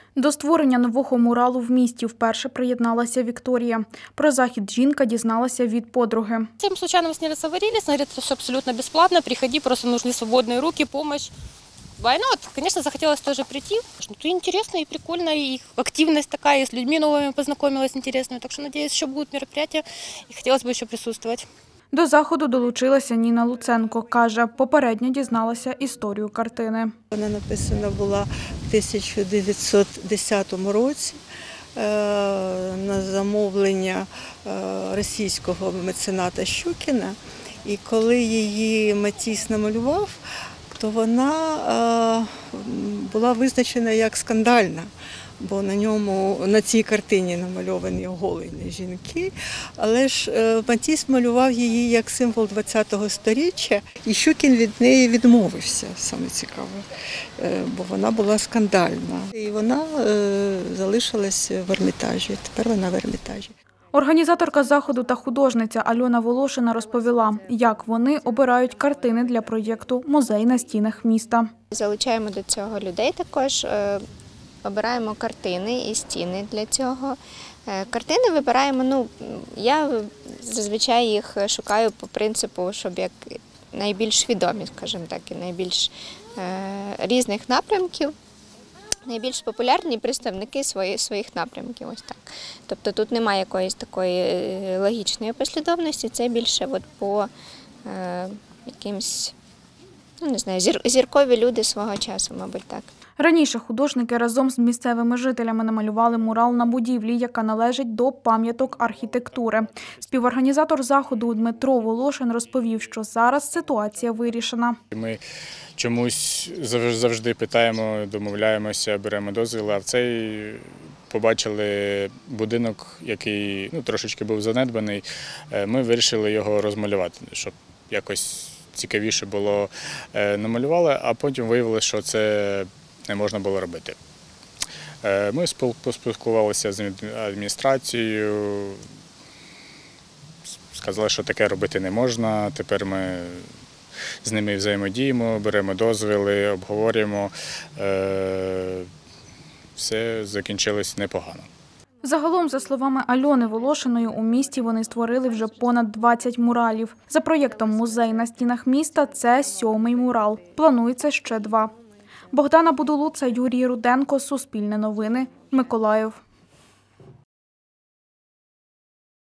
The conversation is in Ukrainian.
До створення нового муралу в місті вперше приєдналася Вікторія. Про захід жінка дізналася від подруги. Тем случайно мы с ней разговорились, она говорит, это все абсолютно бесплатно, приходи, просто нужны свободные руки, помощь. Why not? Конечно, захотелось тоже прийти. Ну, это интересно и прикольно, и активность такая, и с людьми новыми познакомилась интересными. Так что, надеюсь, еще будут мероприятия, и хотелось бы еще присутствовать. До заходу долучилася Ніна Луценко. Каже, попередньо дізналася історію картини. Вона написана була в 1910 році на замовлення російського мецената Щукіна. І коли її Матіс намалював, то вона була визначена як скандальна, бо на цій картині намальовані оголені жінки, але ж Матіс малював її як символ ХХ століття, і Щукін від неї відмовився, саме цікаве, бо вона була скандальна. І вона залишилась в Ермітажі, тепер вона в Ермітажі. Організаторка заходу та художниця Альона Волошина розповіла, як вони обирають картини для проєкту «Музей на стінах міста». Залучаємо до цього людей також, обираємо картини і стіни для цього. Картини вибираємо, я зазвичай їх шукаю по принципу, щоб як найбільш відомі, скажімо так, і найбільш різних напрямків. Найбільш популярні представники своїх напрямків. Ось так. Тобто тут немає якоїсь такої логічної послідовності, це більше по якимсь, зіркові люди свого часу, мабуть, так. Раніше художники разом з місцевими жителями намалювали мурал на будівлі, яка належить до пам'яток архітектури. Співорганізатор заходу Дмитро Волошин розповів, що зараз ситуація вирішена. Ми чомусь завжди питаємо, домовляємося, беремо дозвіл, а в цей побачили будинок, який трошечки був занедбаний. Ми вирішили його розмалювати, щоб якось цікавіше було. Намалювали, а потім виявилося, що це не можна було робити. Ми поспілкувалися з адміністрацією, сказали, що таке робити не можна. Тепер ми з ними взаємодіємо, беремо дозвіли, обговорюємо. Все закінчилось непогано. Загалом, за словами Альони Волошиної, у місті вони створили вже понад 20 муралів. За проєктом «Музей на стінах міста» – це 7-й мурал. Планується ще 2. Богдана Будулуца, Юрій Руденко, Суспільне новини, Миколаїв.